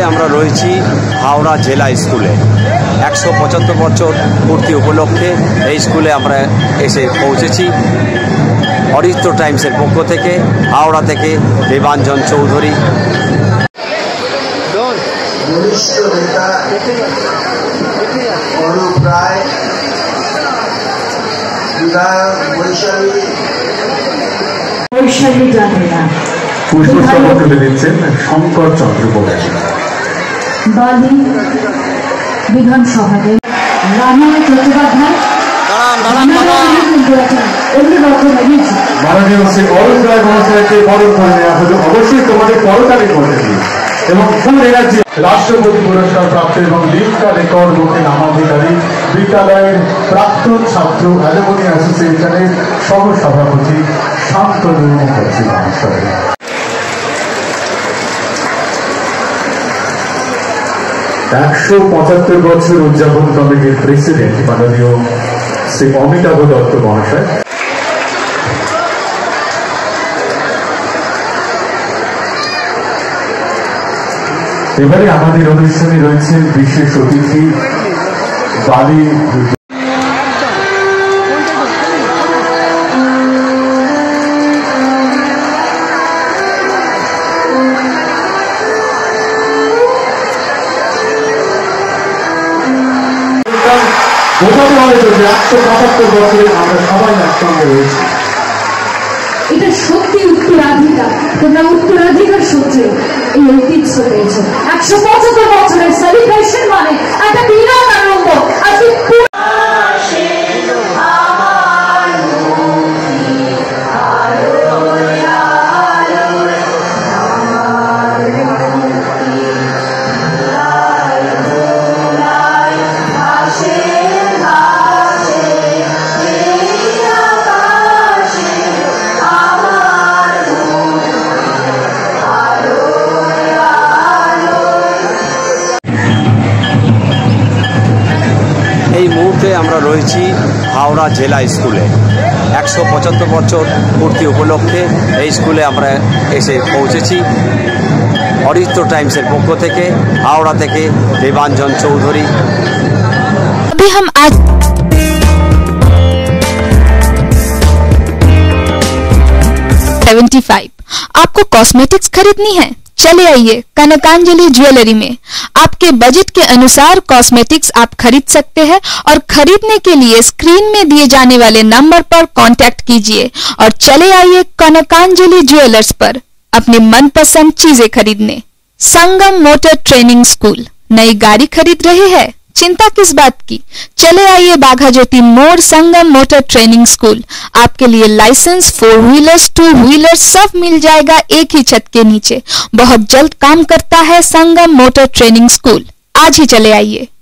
আমরা রয়েছি হাওড়া জেলা স্কুলে 175 বছর পূর্তি উপলক্ষে এই স্কুলে আমরা এসে পৌঁছেছি। অরিত্র টাইমসের পক্ষ থেকে হাওড়া থেকে দেবাঞ্জন চৌধুরী। পুষ্পস্তবক তুলে দিচ্ছেন শঙ্কর চন্দ্রবোস। বালি বিধানসভাতে রানা চট্টোপাধ্যায় মাননীয় শ্রী অরুণ রায় মহাশয়কে বরণ করে নেওয়া হলো। অবশ্যই তোমাদের করতালি করতে দিই এবং পুরো রাজ্যে রাষ্ট্রপতি পুরস্কার প্রাপ্ত এবং দীক্ষা রেকর্ড বুকে নামাধিকারী বিদ্যালয়ের প্রাক্তন ছাত্র অ্যালুমিনি অ্যাসোসিয়েশনের সহ সভাপতি শান্তনু মুখার্জি মহাশয়। 175 বছর উদযাপন কমিটির প্রেসিডেন্ট মাননীয় শ্রী অমিতাভ দত্ত মহাশয়। এবারে আমাদের অনুষ্ঠানে রয়েছেন বিশেষ অতিথি বালি বোঝাতে হবে যে 175 বছরে আমরা সবাই একসঙ্গে রয়েছি। এটা সত্যি উত্তরাধিকার। তোমরা উত্তরাধিকার সূত্রে এই ঐতিহ্য পেয়েছ। 175 বছরের সেলিব্রেশন মানে একটা বিরাট আনন্দ। আজকে এই মুহূর্তে আমরা রয়েছি হাওড়া জেলা স্কুলে 175 বছর পূর্তি উপলক্ষে এই স্কুলে আমরা এসে পৌঁছেছি। অরিত্র টাইমসের পক্ষ থেকে হাওড়া থেকে দেবাঞ্জন চৌধুরী। अभी हम आज 75 आपको कॉस्मेटिक्स खरीदनी है? चले आइए कनकांजलि ज्वेलरी में। आपके बजट के अनुसार कॉस्मेटिक्स आप खरीद सकते हैं और खरीदने के लिए स्क्रीन में दिए जाने वाले नंबर पर कांटेक्ट कीजिए और चले आइए कनकांजलि ज्वेलर्स पर अपनी मनपसंद चीजें खरीदने। संगम मोटर ट्रेनिंग स्कूल नई गाड़ी खरीद रहे हैं? चिंता किस बात की, चले आइए बाघा ज्योति मोड़ संगम मोटर ट्रेनिंग स्कूल। आपके लिए लाइसेंस 4 व्हीलर्स 2 व्हीलर्स सब मिल जाएगा एक ही छत के नीचे। बहुत जल्द काम करता है संगम मोटर ट्रेनिंग स्कूल। आज ही चले आइए।